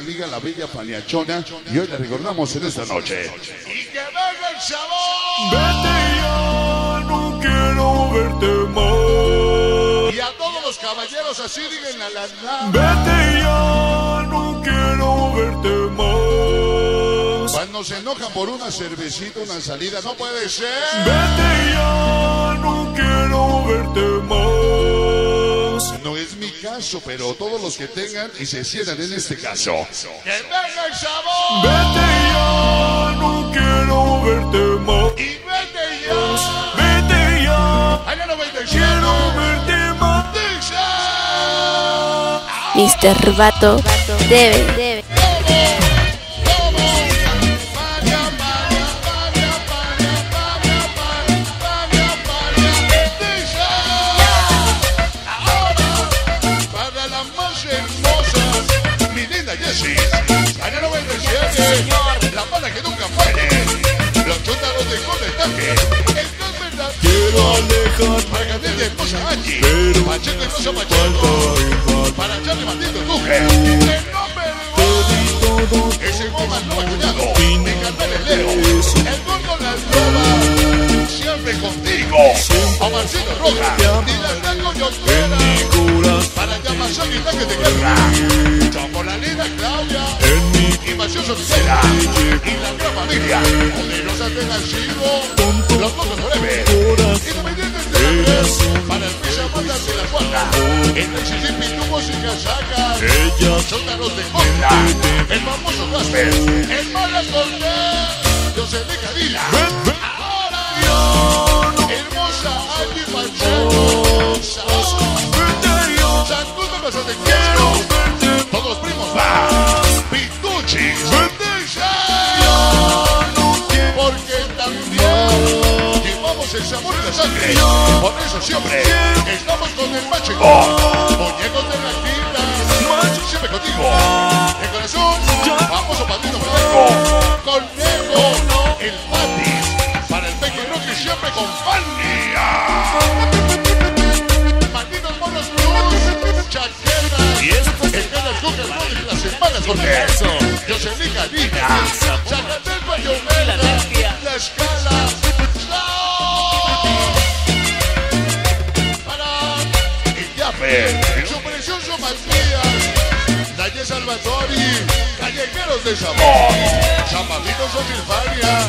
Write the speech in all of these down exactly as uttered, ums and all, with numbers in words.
Liga La Bella Paniachona y hoy le recordamos en esta noche. ¡Y que venga el sabor! Vete ya, no quiero verte más. Y a todos los caballeros así digan a la nada. Vete ya, no quiero verte más. Cuando se enojan por una cervecita, una salida, no puede ser. Vete ya, no quiero verte más. No es mi caso, pero todos los que tengan y se sientan en este caso. ¡Que venga el sabor! Vete ya, no quiero verte más. ¡Y vete ya! Vete ya, ¡Allá no vete quiero verte más. mister Vato debe, debe. Allá no vende siete, la pala que nunca muere, los chúntaros de corretaje, el que es verdad. Quiero alejarme Margaret de esposa Angie, pero Pacheco y Rosa Pacheco, para Charlie Maldito Tuje, el nombre de ese goma no cuñado, me encanta el Leo, el gordo la loba, siempre contigo, Omarcito Roja, y la tango yo quiera, para Yamazaki y Tanque de Guerra. Como la linda Claudia, Invasión Soltera y la gran familia, poderosa Tenanchivo, los pocos forever, independientes de la tres, para el Pisa Matas de la Cuarta, el Mississippi Tubos y Casacas, Sótanos de Costa, el famoso Casper, el Malas Cortés, José Cadina, ahora, hermosa Angie Pacheco, Santudo Mazatequero, todos los primos va, Pituchis, porque también llevamos el sabor y la sangre, por eso siempre estamos con el Machico, muñecos de la quinta, siempre contigo, de corazón, famoso Patito Blanco, Conejo, el Patis, para el Peque Rocky siempre con Fannia, malditos monos plus, chaqueta, y esto es el Gana Cooker Roll de las semanas con eso, Jocelyn Cadina, Zacatel Bayonela, La Escala, para el Yape, su precioso Matías, Daye Salvatori, Callejeros de Sabor, Zapatitos Osilfania,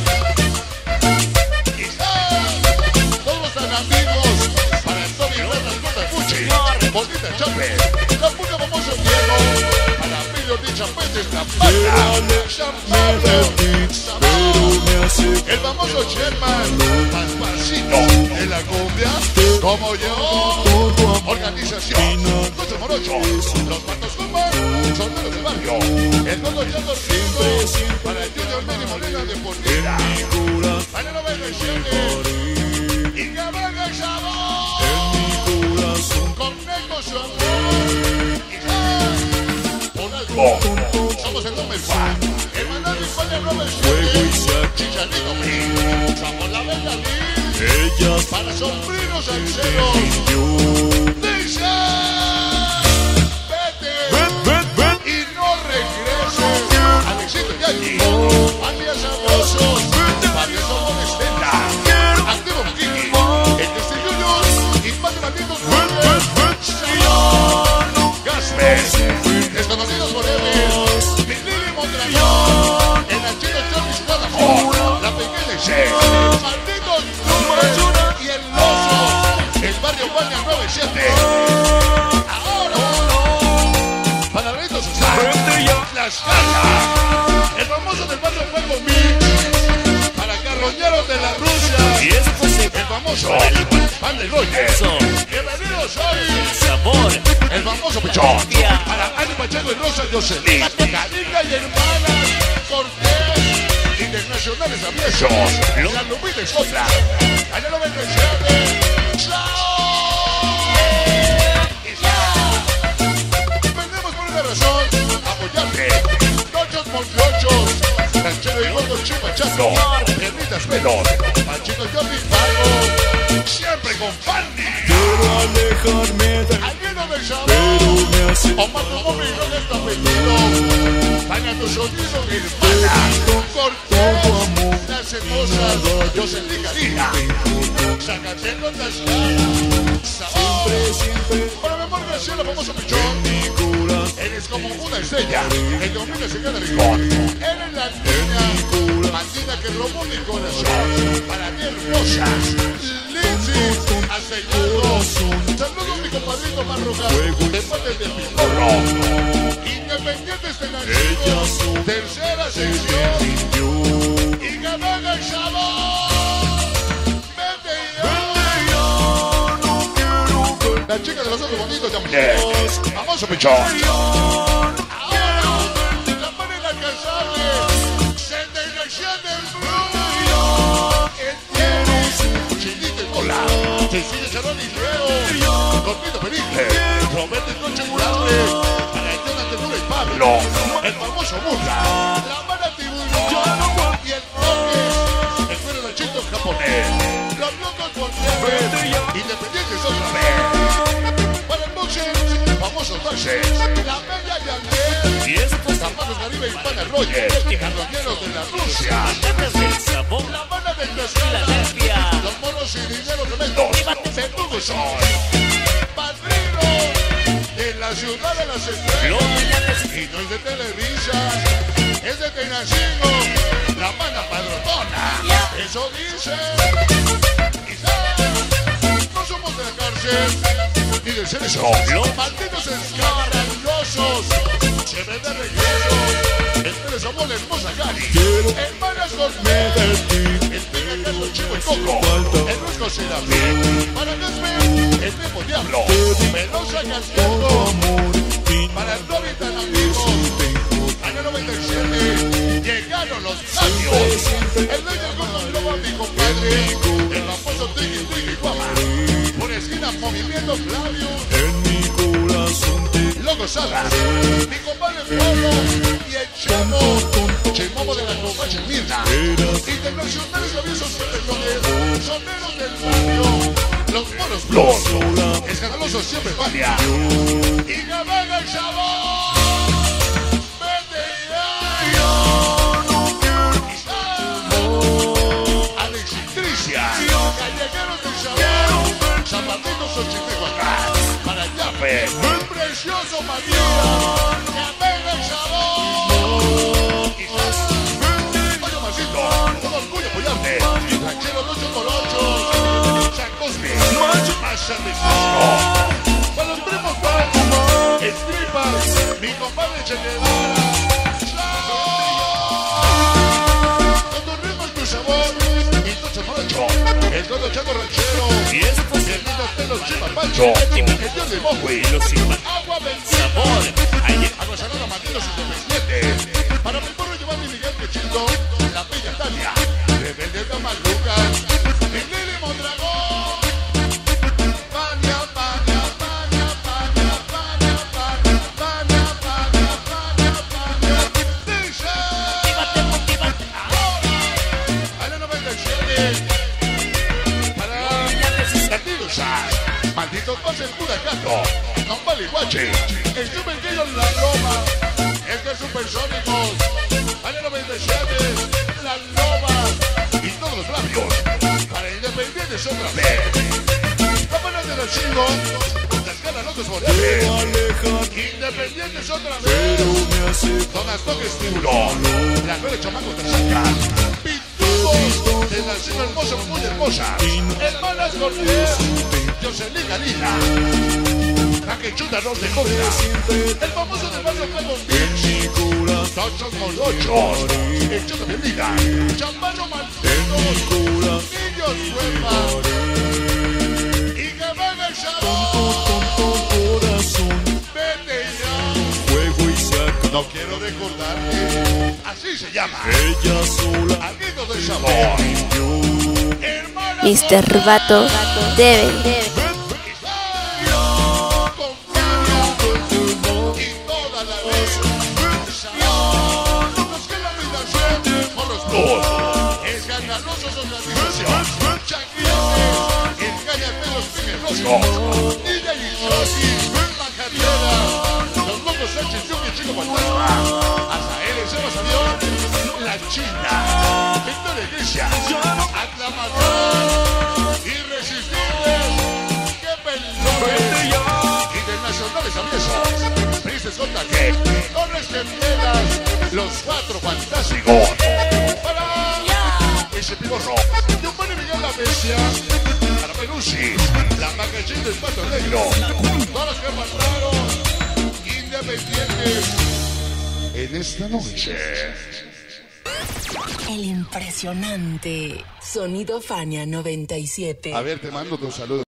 todos los tan amigos, para el Toby Ratas Gota Puchi, Bonita Chape, la puta famoso Diego, para Emilio de Chapetes, la pata, San Pablo, Sabor, el famoso Sherman, Paspacito, de la cumbia, como yo, organización, Cocho Morocho, los Patos Cumba, Solteros de Barrio, el Dodo Yato Rico, para el Junior Meni Molina de Portera, para el noventa y siete, y que venga el sabor, con Neko su amor, por algo, somos el Número Fan, el Manuel de España Robert Suárez, Chicharito Mí, somos la Bella Liz, para sobrinos salseros, dice, vete, y no regreses, Alexito Yagi, Familias Sabrosos, Familias Somos de Estela, Activo Kiki, el Desde Junior, y Padre Maldito Gasper, Desconocidos Forever, Mi Lili Mondragón, el Achino Chorris Cadamón, La Pequeña Che, Maldito Número y el Loso, el Barrio Baña noventa y siete. Ahora, para Reto Susana, La Escala, el famoso del Barrio Fuego Mix, para Carroñeros de la Rusia, y esto es el famoso Pan de Goye, bienvenidos hoy, Sabor, el famoso Pechón, para Ani Pacheco y Rosa Jocelyn, Cadina y hermanas, Cortés, Internacionales Aviesos, La Lupita Escotla, allá lo ven creciendo, ¡chao! Vendemos por una razón, apoyarte, Tochos Monflochos, Ranchero y Gordo Chipachaco, Piernitas Pelos, Panchito Jordi Pago, siempre con Fanny. Quiero alejarme de Alguien del sabor, Omar Gómez y no del tapetero, sonido hermana. Cortés, las hermosas, Jocelyn Garina. Zacatecas, las sabor. Para mi amor Graciela, famoso pichón. Eres como una estrella, el domingo se queda rincón. Eres la niña, maldita que robó mi corazón. Para ti hermosas, Lindsay, aceitado. Saludos mi compadrito Marroca, de parte de Picorro. Independientes de Nacido, tercera sección. Y que venga el sabor. Vete ya. La chica de los ojos bonitos ya mujer. Famoso pichón. Ahora, la manera casable. Sentenciación del mundo. Entiendes. Chinito y cola. Cecilia Charón y Leo. Cortito Pericle. Roberto y Concha Curable. Para el Jonathan Dura y Pablo. El famoso Burra. La mala tiburón. Y el toque. El cuero del chito japonés. Los locos con nieve. Independientes otra vez. Para el boxeo, famosos bases. La bella Yandel. Y estos zapatos Caribe y Pana Roger. Carroñeros de la Rusia. La banda del Pescara. Los monos y dinero tremendos. Verdugo son. Padrino de la ciudad de las estrellas. Y no es de Televisa. Es de Tenancingo. La banda padrotona. Eso dice. No somos de la cárcel ni del cerezo. Los malditos escandalosos se ven de regreso. Espere somos la hermosa Cari. Hermanas Cortés. El Pega Carlos Chico y Coco. El Rusco Serafín. Para Nesme, el Memo Diablo. Melosa Casqueto. Para el Robin tan amigos. Año noventa y siete. Llegaron los años. El rey del gordo global, mi compadre. El famoso Tiki Tiki Guama. Por esquina movimiento Flavio. En mi corazón te Loco Salas. Mi compadre Pablo. Y el Chemo. Chemomo de la Covacha Mirna. Internacionales aviosos pelones. Soneros del barrio. Los monos blos. Escandalosos siempre valia. Y que venga el sabor. Vete ya. Alex y Tricia. Callejeros del sabor. Zapatitos Xochitehuacán. Para Yape. El precioso María. Que venga el sabor. Oye, Marcito. Con orgullo apoyarte. Ranchero ocho por ocho. San Cosme. Más ambicioso. Para los primos Paz. Estripas. Mi compadre Che Guevara. Con tus ritmos, tu sabor. Y tu chamorro. El gordo Chaco Ranchero. Y esto es el lindo Telo Chimapacho. El dios de Mowgli. Agua bendita. Agua salada, Martinos Independientes. Para mi porro Giovanni Miguel Quechildo. La bella Tania. Rebelde de Maluca. Mi Lili Mondragón. Pania, pania, pania, pania, pania, pania, pania, pania, pania, pania. Dice. Ahora. A la noventa y siete. Malditos pases pura gato. No vale guache. El super gay en la Loba. Es que supersónicos. Año noventa y siete. La Loba. Y todos los labios. Para Independientes otra vez. La mano de los chingos. Las ganas locos por él. Independientes otra vez. Don Astoques Tiburón. Las nueve chamacos te sacan. Pitudos. De la cima hermosa, muy hermosa. Hermanas Cortés. Jocelyn Garina. La que chuta no te corta. El famoso del barrio Flaco Beach. Tochos molochos. El chuta bendita. Champano Malditos. Niños huepa. Y que venga el sabor. Vete ya. fuego y se acaba. No quiero recordarte. Así se llama. Ella sola. Alguito del sabor. Hermana mister Vato debe, debe. Escandalosos organización, changuillones, engáñate los peligrosos, Niña y Josi, Macariera, los locos Sánchez, Yuki, Chico Fantasma, hasta él se va Iglesia, aclamador, irresistibles, qué pelones, internacionales aviesos, Princess J G, Torres Gemelas, los cuatro fantásticos, para ese piborro, Giovanni Miguel La Bestia, para Pelusi, la Macachín del Pato Negro, todos los que pasaron, independientes, en esta noche. El impresionante Sonido Fania noventa y siete. A ver, te mando tu saludo.